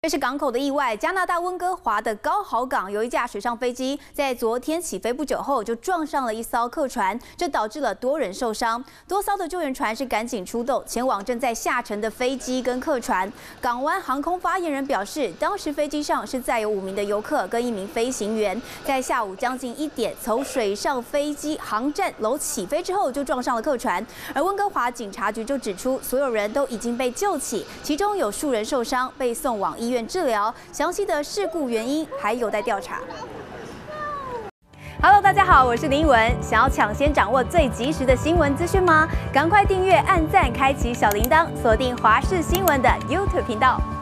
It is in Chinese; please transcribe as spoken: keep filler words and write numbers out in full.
这是港口的意外。加拿大温哥华的高豪港有一架水上飞机，在昨天起飞不久后就撞上了一艘客船，这导致了多人受伤。多艘的救援船是赶紧出动，前往正在下沉的飞机跟客船。港湾航空发言人表示，当时飞机上是载有五名的游客跟一名飞行员，在下午将近一点从水上飞机航站楼起飞之后就撞上了客船。而温哥华警察局就指出，所有人都已经被救起，其中有数人受伤，被送往医院治疗，详细的事故原因还有待调查。Hello， 大家好，我是林文。想要抢先掌握最及时的新闻资讯吗？赶快订阅、按赞、开启小铃铛，锁定华视新闻的 YouTube 频道。